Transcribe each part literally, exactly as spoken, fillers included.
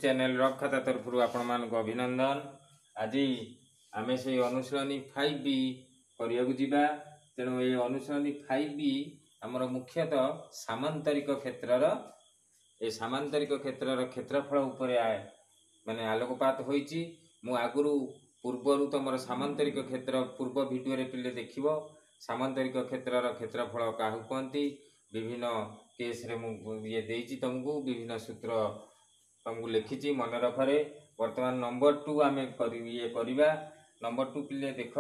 Channel rough खाता तरफ आपण मान अभिनंदन। आज आम से अनुशीलनी फाइव बी करवा तेणु ये अनुशीलनी फाइव बी आमर मुख्यतः सामांतरिक क्षेत्र ए सामांतरिक क्षेत्र क्षेत्रफल उपर माने आलोकपात होईची। मु आगुरु पूर्वर तुम सामांतरिक क्षेत्र पूर्व भिडियो रे पिले देखिबो सामांतरिक क्षेत्र क्षेत्रफल काहू कहती विभिन्न केस रे मु ये देइची तुमको विभिन्न सूत्र तुमको लिखी मन रखरे। वर्तमान नंबर टू आम कर ये करवा नंबर टू पिले देख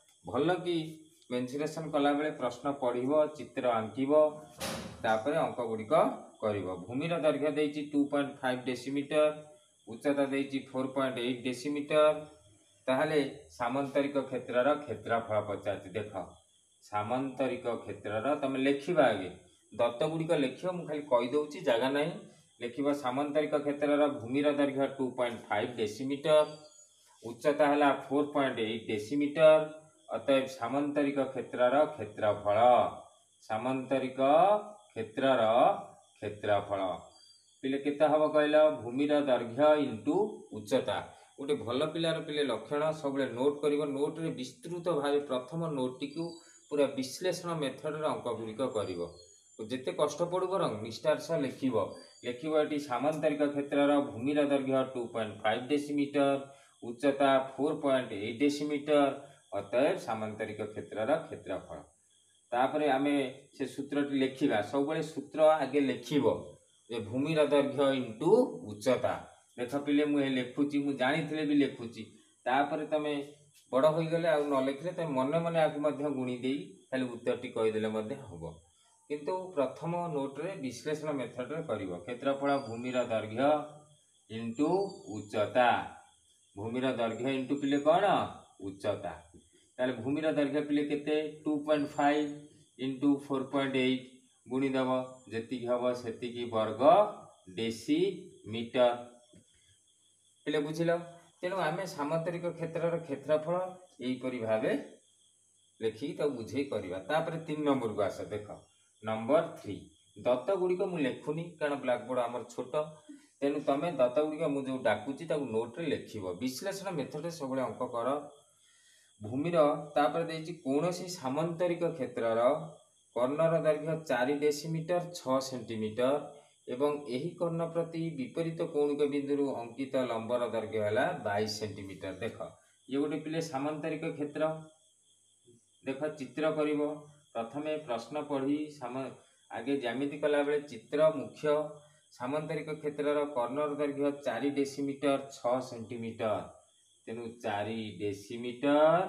भल कि मेन्सुरेशन कला बेले प्रश्न पढ़व चित्र आंकिब तापर अंक गुड़िक कर। भूमिर दैर्घ्य देइची टू पॉइंट फाइव डेसीमीटर उच्चता देइची फोर पॉइंट एट डेसीमीटर। ताहले सामांतरिक क्षेत्र क्षेत्रफल पचार देख सामांतरिक क्षेत्र तुम लिखा आगे दत्त गुड़िक लिख मु खाली कहीदे जगह ना लिख सामांतरिक क्षेत्र भूमिर दैर्घ्य टू पॉइंट फाइव डेसीमीटर उच्चता है फोर पॉइंट एट डेसीमीटर। अतएव सामांतरिक क्षेत्र क्षेत्रफल सामांतरिक क्षेत्र क्षेत्रफल पिले केते हम कहल भूमिर दैर्घ्य इंटू उच्चता। गोटे भल पिलार पिले लक्षण सब नोट कर नोट रे विस्तृत भाव प्रथम नोट टी पूरा विश्लेषण मेथड अंक गुड़िक कर जिते कष्ट पड़ू बर निष्ठार सह लिख लिख ये सामांतरिक क्षेत्र भूमिर दैर्घ्य टू पॉइंट फाइव डेसीमीटर उच्चता फोर पॉइंट एट डेसीमीटर। अतएव सामांतरिक क्षेत्र क्षेत्रफल तापर आम से सूत्र लिखा सब सूत्र आगे लिख भूमिर दैर्घ्य इंटू उच्चता। देख पिले मुझे लिखुची मुझे जानी भी लिखुची तापर तुम बड़ हो गले आ न लिखले तुम मन मन आपको गुणी दे खाली उत्तर टी कहीदेले हम किंतु प्रथम नोट रे विश्लेषण मेथड रे करिवो क्षेत्रफल भूमिर दैर्घ्य इंटू उच्चता। भूमिर दैर्घ्य इंटू पिले कौन उच्चता ताले भूमिर दैर्घ्य पिले केते two point five into four point eight गुणी दब जेतिकी हम सेतिकी वर्ग डेसीमीटर पिले बुझिल। तेणु आम सामांतरिक क्षेत्र क्षेत्रफल यहीपरि भाव लिखिकी तब बुझे करवा। तापर तीन नंबर को आस देख नंबर थ्री दत्त गुड़िक मुझे लिखुनी कारण ब्लैकबोर्ड आमर छोट तेणु तुम दत्त गुड़िक मुझे डाकुची नोट रे लिख विश्लेषण मेथड सब अंक कर। भूमिर तापर देइची कौनसी सामांतरिक क्षेत्र कर्णर दैर्घ्य चार डेसीमीटर छह सेंटीमीटर एवं यही कर्ण प्रति विपरीत कौणिक बिंदु अंकित लंबर दैर्घ्य है बाईस सेंटीमीटर। देख ये गोटे पिले सामांतरिक क्षेत्र देख चित्र कर प्रथमे प्रश्न पढ़ी आगे ज्यामिति कला बेले चित्र मुख्य सामांतरिक क्षेत्र कर्णर दैर्घ्य चार डेसीमीटर छह सेंटीमीटर तेणु चार डेसीमीटर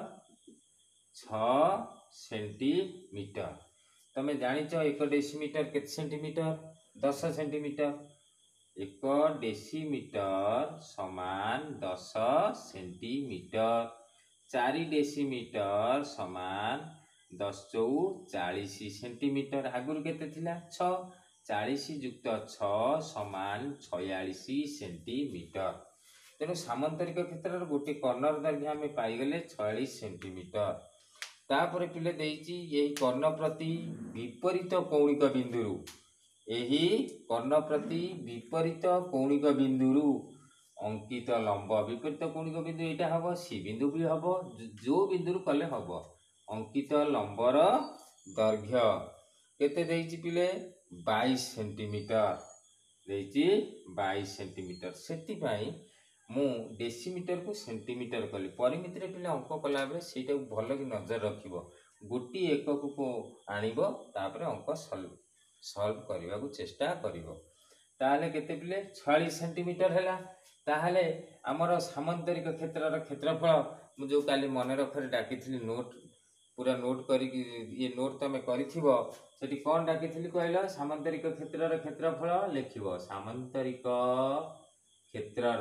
छह सेंटीमीटर। तमें जानिच एक डेसीमीटर केते सेंटीमीटर दस सेंटीमीटर एक डेसीमीटर समान दस सेंटीमीटर चार डेसीमीटर समान दस चौ चालीस सेंटीमीटर आगुरी केते थिला छ चालीस युक्त छ समान छयालीस सेंटीमीटर। तेणु सामांतरिक क्षेत्र गोटे कर्णर दैर्घ्य आम पाईगले छयालीस सेंटीमीटर। तापर पिले देइची यही कर्ण प्रति विपरीत कौणिक बिंदु यही कर्ण प्रति विपरीत कौणिक बिंदु अंकित लंब विपरीत कौणिक बिंदु यहाँ हम सी बिंदु भी हम जो बिंदु कले हम अंकित लंबर दैर्घ्य केते देइची पिले बाईस सेंटीमीटर देइची बाईस सेंटीमीटर। सेति पई मु डेसीमीटर को सेंटीमीटर कली परिमिति रे पिले अंक कला बेले सेटा भल कि नजर रखिबो गोटी एकक को आनिबो तापर अंक सॉल्व सॉल्व करने को चेष्टा करिवो। ताहले केते पिले छयालीस सेंटीमीटर हैला ताहले हमर सामांतरिक क्षेत्र क्षेत्रफल मु जो काली मन रखरे डाकिथिली नोट पूरा नोट करी ये नोट तमे करिथिबो सेठी कोन डाकिथिली कहलो सामांतरिक क्षेत्र क्षेत्रफल लिखिबो सामांतरिक क्षेत्र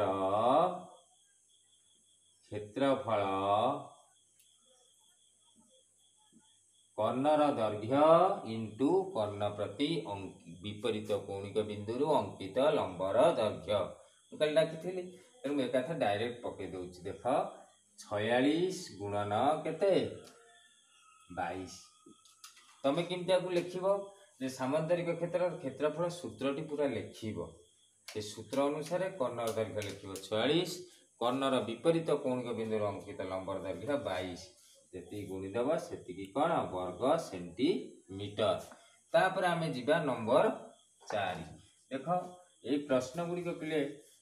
क्षेत्रफल कर्णर दैर्घ्य इंटू कर्ण प्रति विपरीत कौणिक बिंदु अंकित लंबर दैर्घ्य कल डाकी तेणु एक कथा डायरेक्ट पकई दौर देख छयालीस गुणन केते बाईस तुम केमती लिख सामांतरिक क्षेत्र क्षेत्रफल सूत्रटी पूरा लिख से सूत्र अनुसार कर्णर दैर्घ्य लिखिब छियालीस, कर्णर विपरीत कौणिक बिंदु अंकित लंबर दैर्घ्य बाईस, जी गुणीदेव से कौन वर्ग सेंटीमीटर। तापर आम जा नंबर चार। देख ये प्रश्न गुड़िक पिले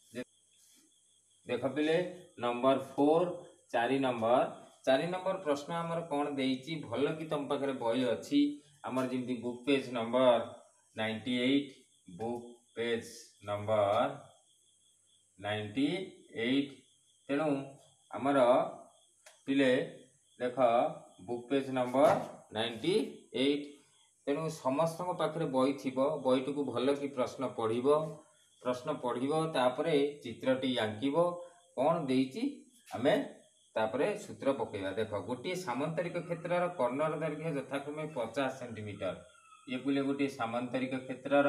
देख पिले नंबर फोर चार नंबर चार नंबर प्रश्न आमर कौन देइछि भल कि तुम पाखे बही अच्छी आमर जमी book page number ninety eight book page number ninety eight तेणु आमर पिले देख book page number ninety eight तेणु समस्त पाखे बही थी बहीटी को भल कि प्रश्न पढ़ प्रश्न पढ़ तापरे चित्रटी आंकिब कौन देइछि आमे तापरे सूत्र पकेवा। देख गोटे सामांतरिक क्षेत्र कर्णर दैर्घ्य यथाक्रमे पचास सेंटीमीटर ये बोले गोटे सामांतरिक क्षेत्र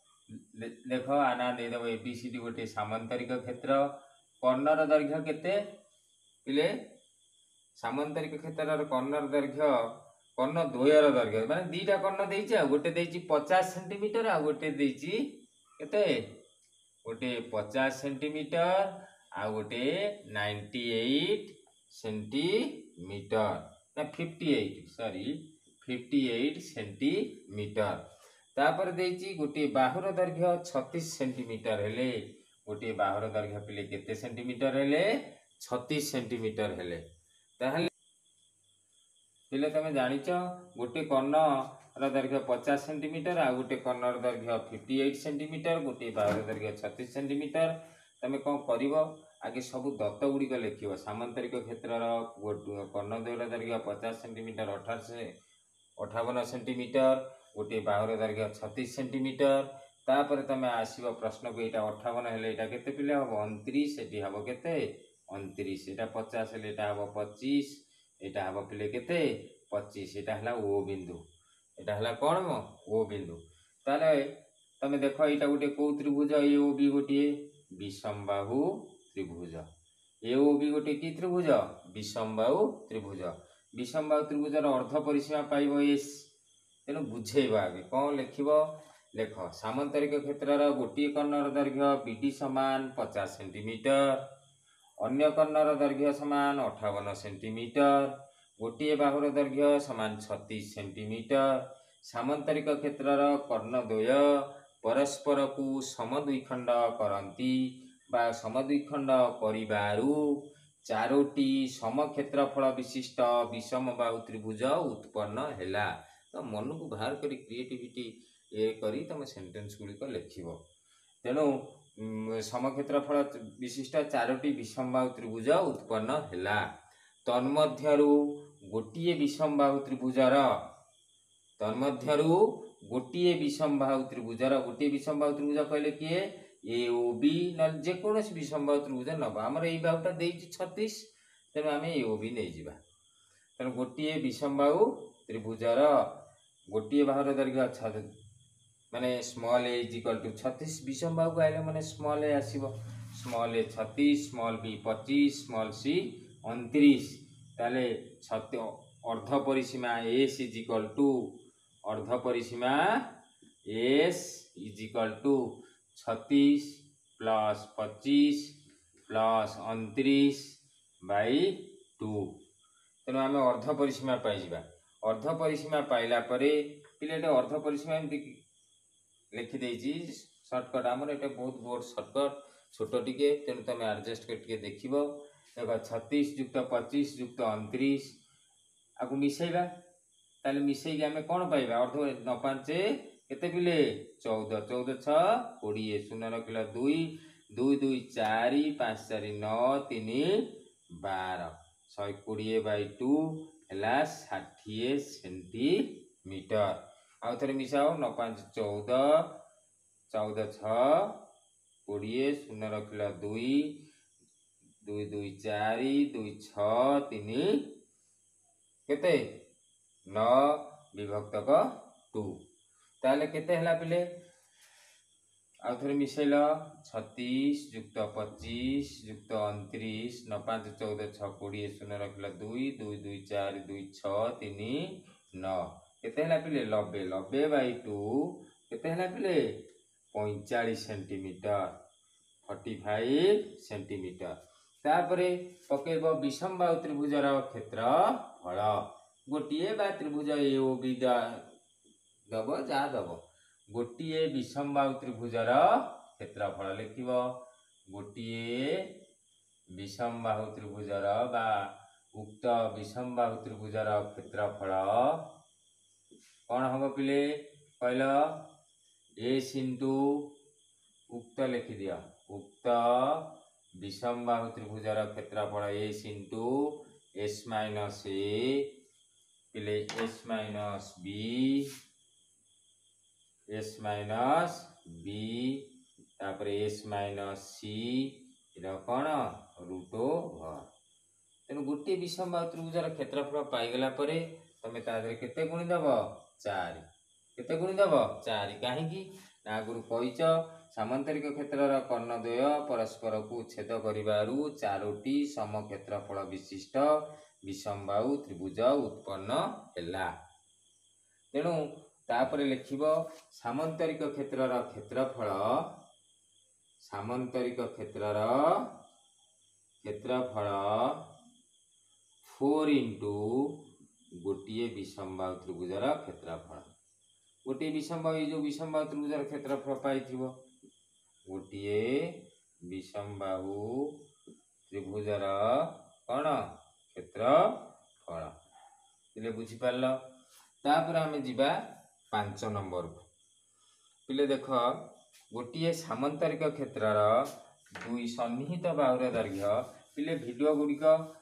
देख आना देदेव एबीसीडी गोटे सामांतरिक क्षेत्र कर्णर दैर्घ्य केते पिले सामांतरिक क्षेत्र कर्णर दैर्घ्य कर्ण द्वयर दैर्घ्य माने दीटा कर्ण देइछि आ गोटे देइछि पचास सेंटीमीटर आ गोटे देइछि केते गोटे पचास सेंटीमीटर आ गोटे नाइंटी एट सेंटीमीटर ना fifty eight sorry fifty eight centimetre. तापर देइछि गोटे बाहुर दैर्घ्य छत्तीस सेंटीमीटर हेले गोटे बाहुर दैर्घ्य पिले केते सेंटीमीटर हेले छत्तीस सेंटीमीटर हेले ताहले पिले तमे जानिच गोटे कर्ण दैर्घ्य पचास सेंटीमीटर आ गोटे कर्ण दैर्घ्य फिफ्टी एट सेंटीमीटर गोटे बाहुर दैर्घ्य छत्तीस सेंटीमीटर तमे कौन करिवो आगे सब दत्त गुड़िक लिख सामांतरिक क्षेत्र कर्ण द्वयर दैर्घ्य पचास सेंटीमीटर अठारह अठावन सेंटीमीटर गोटे बाहुर दैर्घ्य छत्तीस सेंटीमीटर तापर तुम आसव प्रश्न को यहाँ अठावन हेले यहाँ केते पिले हम उनतीस ये हम केते उनतीस यहाँ पचास हेले यहाँ हम पच्चीस यहाँ हम पिले केते पच्चीस यहाँ है ओ बिंदु यहाँ है कौन मो ओ बिंदु ताले तुम देख यहाँ गोटे कौ त्रिभुज ए ओ बी गोटे विषमबाहु त्रिभुज ए ओ बी गोटे कि त्रिभुज विषमबाहु त्रिभुज विषमबाहु त्रिभुजर अर्ध परिसीमा पाइब एस तेणु बुझेब आगे कौन लिख लेख सामांतरिक क्षेत्र गोटे कर्णर दैर्घ्य बीडी समान पचास सेंटीमीटर अन्य कर्णर दैर्घ्य समान अठावन सेंटीमीटर गोटे बाहुर दैर्घ्य समान छत्तीस सेंटीमीटर सामांतरिक क्षेत्र कर्णद्वय परस्पर को समद्विखंड करती बा समद्विखंड करिबारु चारोटी समक्षेत्रफल विशिष्ट विषमबाहु त्रिभुज उत्पन्न हैला। तो मन को बाहर करी क्रिएटिविटी ये करी तुम सेंटेंस गुड़िक लिख तेणु समक्षेत्रफल विशिष्ट चारोटी विषमबाहु त्रिभुज उत्पन्न हैला तन्मध्यरु गोटिए विषमबाहु त्रिभुजर तन्मध्यरु गोटिए विषमबाहु त्रिभुजर गोटे विषमबाहु त्रिभुज कहले किए ए ओ बी न जेकोसी विषमबाहु त्रिभुज नबा आमर ये बाहुटा देइछि छत्तीस तेणु आम ए ओ बी नहीं जावा तेणु गोटे विषमबाहु त्रिभुजर गोटे बाहुर दैर्घ्य माने small A is equal to छत्तीस विषमबाहु को आइले माने स्मॉल ए आसीबो स्मॉल ए छत्तीस स्मॉल बी पच्चीस स्मॉल सी उनतीस ताले छत्तीस अर्ध परिसीमा एस इज इक्वल टू अर्ध परिसीमा एस इज इक्वल टू छत्तीस प्लस पच्चीस प्लस उनतीस बाई टू तेणु आम अर्ध परिसीमा पाइबा अर्ध परिसीमा पाइला परे पिले अर्ध परिसीमा एमती लिखिदे सर्टकट आमर ये बहुत बोर्ड सर्टकट छोट टिके तेणु तुम एडजस्ट करके देख देख छत्तीस युक्त पच्चीस युक्त उनतीस आपको मिसेबा ताले मिसेक आम कौन पाइबा अर्ध न पांचे केते पिले चौदह चौदह छ कोड़े शून्य रखिल दुई दुई दुई चार पाँच चार नौ तीन बार शहे कोड़े बै टू है षाठिए सेंटीमीटर आउ थे मिसाओ नौ पाँच चौदह चौदह छ कोड़े शून्य रखिल दुई दुई दुई चार दुई छ तीन केते नौ विभक्तक टू ताले केते हला पिले आउ थे मिसेल छत्तीस युक्त पच्चीस युक्त उनतीस नौ पाँच चौदह छ कोड़े शून्य रखिल दुई दुई दुई चार दुई छ तीन नौ केते हला पिले नब्बे नब्बे बै टू केते हला पिले पैंतालीस सेंटीमीटर फोर्टी फाइव सेंटीमीटर। तापरे पकेब विषम बाहु त्रिभुजर क्षेत्रफल गोटे बा त्रिभुज ए ओ बी दब जा दब गोटे विषम बाहु त्रिभुजर क्षेत्रफल लिखिब गोटे विषम बाहु त्रिभुजर बा उक्त विषम बाहु त्रिभुजर क्षेत्रफल कौन हम पिले कहल एस इंटू उक्त लिखि दिया उक्त विषम बाहु त्रिभुजर क्षेत्रफल S into S minus A पिले S minus B S minus B तापर एस माइनस सी इरा कौन रूट ओवर। तेणु गोटे विषम बाहु त्रिभुजर क्षेत्रफल पाईगला परे तमे तादरे केते गुणी दब चार केते गुणी दब चार कहीं आगुरी कहीच सामांतरिक क्षेत्रर कर्णद्वय परस्पर को छेद करिबारु चारोटी सम क्षेत्रफल विशिष्ट विषम बाहु त्रिभुज उत्पन्न हैला। तेणु तापर लिखिब सामांतरिक क्षेत्रर क्षेत्रफल सामांतरिक क्षेत्रर क्षेत्रफल फोर इंटू गोटे विषम बाहु त्रिभुजर क्षेत्रफल गोटे विषम बाहु जो विषम बाहु त्रिभुजर क्षेत्रफल पाई गोटे विषम बाहु त्रिभुजर कौन क्षेत्रफल पिले बुझिपार। तापर आमे जिबा पांच नंबर को पिले देख गोटे सामांतरिक क्षेत्रर दुई सन्निहित बाहुर दैर्घ्य पिले वीडियो गुड़िक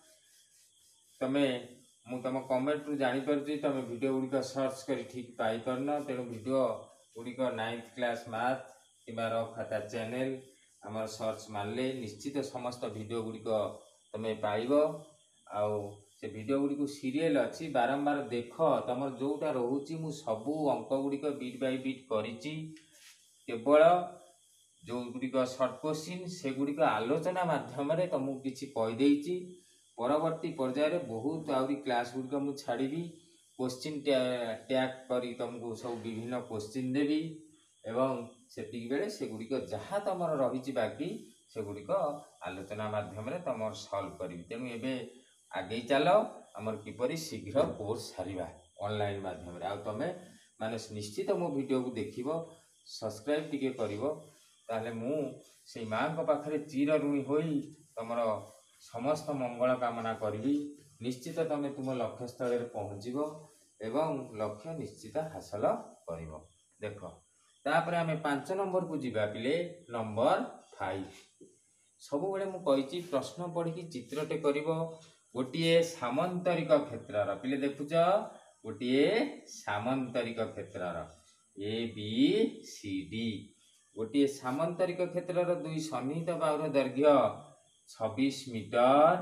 तमे मु तुम कमेंट रु जानी पारुची तमे वीडियो गुड़िक सर्च कर ठीक पाई पारन तेणु वीडियो गुड़िक नाइन्थ क्लास मैथ किंबा रफ खाता चैनल आमर सर्च मारले निश्चित समस्त वीडियो गुड़िक तमे पाइब आउ से वीडियो गुड़िक सीरियल अच्छी बारंबार देख तुम जोटा रोची मु सबू अंक गुड़िक बीट बाय बीट करिची केवल जो गुड़िक सर्ट क्वेश्चन से गुड़िक आलोचना माध्यम तुमको किसी कहीदेची परवर्ती पर्यायर बहुत आहरी क्लास गुड़िक मुझे छाड़ी क्वेश्चन टैग करी तुमको सब विभिन्न क्वेश्चन देवी एवं सेति बेले से गुड़िक जहाँ तुम रही बाकी से गुड़िक आलोचना माध्यम तुम सॉल्व करी। तेणु एबे आगे चल आमर किपरि शीघ्र कोर्स सारिबा ऑनलाइन माध्यम आ तमे माने निश्चित मो वीडियो को देखिबो सब्सक्राइब टिके करिवो ताले मु से मां को पाखरे चिर ऋणी होई तमर समस्त मंगल कामना करी निश्चित तमे तुम लक्ष्य स्थल रे पहुँचीबो एवं लक्ष्य निश्चित हासिल करिवो। देख तापर आमे पांच नंबर को जिबा पिले नंबर फाइव सब बेले मु कहिची प्रश्न पढ़ी चित्रटे करिवो गोटे सामांतरिक क्षेत्रर पिले देखुच गोटे सामांतरिक क्षेत्रर ए बी सी डी गोटे सामांतरिक क्षेत्रर दुई सन्निहित बाहुर दैर्घ्य छब्बीस मीटर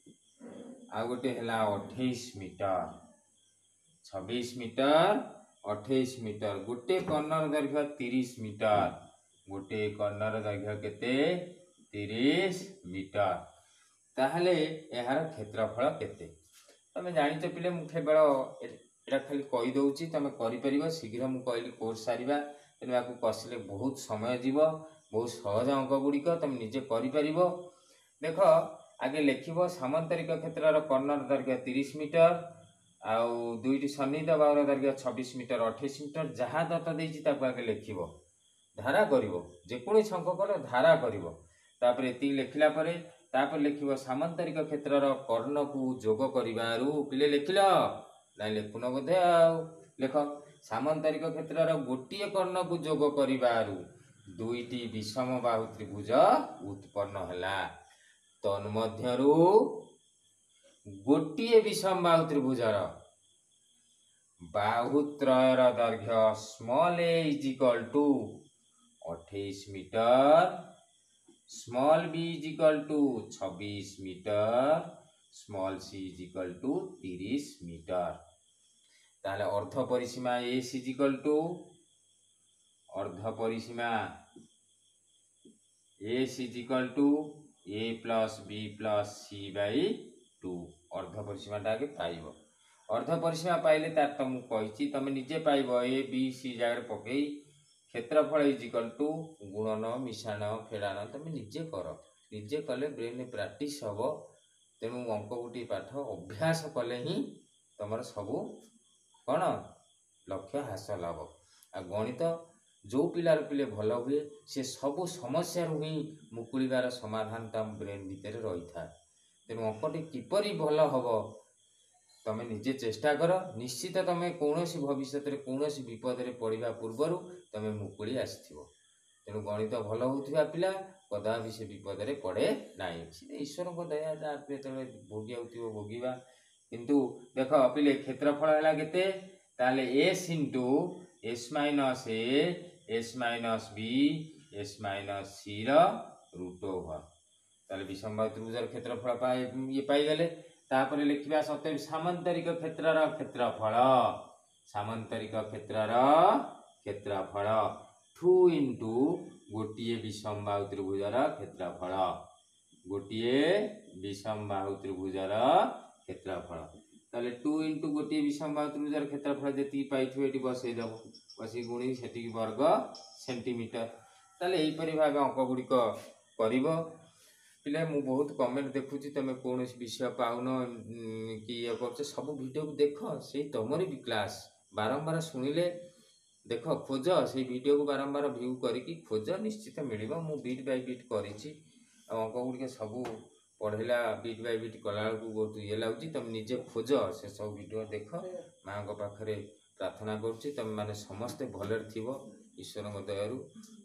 आ गोटे हला अट्ठाईस मीटर छब्बीस मीटर अट्ठाईस मीटर गोटे कर्णर दैर्घ्य तीस मीटर गोटे कर्णर दैर्घ्य केते तीस मीटर ताहले यार क्षेत्रफल केते तमे जानिच पिले मु केवल एटा खाली कहि दउची तमे करि परिबो शीघ्र मु कहली कोर्स सारिबा तेनु याकु कसले बहुत समय जीव बहुत सहज अंक गुड़िक तुम निजे करि परिबो। देख आगे लिखिबो सामांतरिक क्षेत्रर कर्णर दैर्घ्य तीस मीटर आउ दुईटी सन्निहित बाहुर दैर्घ्य छब्बीस मीटर अट्ठाईस मीटर जहाँ दत्त देइची ताकु आगे लिखिबो धारा करिवो जेकोनी अंक कले धारा करिवो तापर एति लिखिला परे तापर लिखिबो सामांतरिक क्षेत्रर कर्ण को जोग करिबारु पिले लिखिलो नाइ लिखुन बोधे आउ लेख सामांतरिक क्षेत्रर गोटिए कर्ण को जोग करिबारु दुईटी विषम बाहु त्रिभुज उत्पन्न हैला तन्मध्यरु गोटिए विषम बाहु त्रिभुजर बाहुत्रयर दैर्घ्य small A is equal to अट्ठाईस metre small B is equal to छब्बीस metre small C is equal to तीस मीटर ताले अर्ध परिसीमा एस इज इक्वल टू अर्ध परिसीमा S is equal to A plus B plus C by two अर्ध परिसीमाटा आगे पाइब अर्ध परिसीमा पाइले तार तुमको कही तुम निजे पाइब ए बी सी जगह पकई क्षेत्रफल इज इक्वल टू गुणन मिशाण फेड़ाण तुम निजे कर निजे कले ब्रेन प्रैक्टिस हम तेणु अंक गोटी पाठ अभ्यास कले ही तुम सब कौन लक्ष्य हासिल हम आ गणित जो पिलार पिले भल हुए से सब समस्या ही मुकुलिबार समाधान तम ब्रेन भितर रही था तेणु अंकटी किपरि भल हम तुम निजे चेष्टा कर निश्चित तुम कौन भविष्य में कौन विपद में पड़ा पूर्वर तुम मुकुली आसो तेणु गणित भल होता पिला कदापि से विपद में पड़े ना ईश्वर को दया जो भोगी भोगवा किंतु देख पिले क्षेत्रफल है के S into S minus A S minus B S minus C root over ताले विषम त्रिभुजर क्षेत्रफल पाए ये पाईगले तापर लिखा सत्य सामांतरिक क्षेत्रर क्षेत्रफल सामांतरिक क्षेत्रर क्षेत्रफल टू इंटू गोटे विषम बाहु त्रिभुजर क्षेत्रफल गोटे विषम बाहु त्रिभुजर क्षेत्रफल ताले टू इंटू गोटे विषम बाहु त्रिभुजर क्षेत्रफल जी पाई ये बसईदेव बस गुणी से वर्ग सेंटीमीटर ताले यहीपरि भाव अंक गुड़िक कर पिले मु बहुत कमेंट देखुची तुम कौन विषय पाउन कि ये कर सब वीडियो को देख से तुमरी भी क्लास बारंबार शुणिले देख खोज से वीडियो को बारंबार व्यू करके खोज निश्चित मिल मु बीट बाय बीट करी अंक गुड़िक सब पढ़ेला बीट बाय बीट कला बहुत ये लगुच तुम निजे खोज से सब वीडियो देख माँ पाखे प्रार्थना करुच्ची तुम मैंने समस्ते भलरे थी ईश्वर दयारू।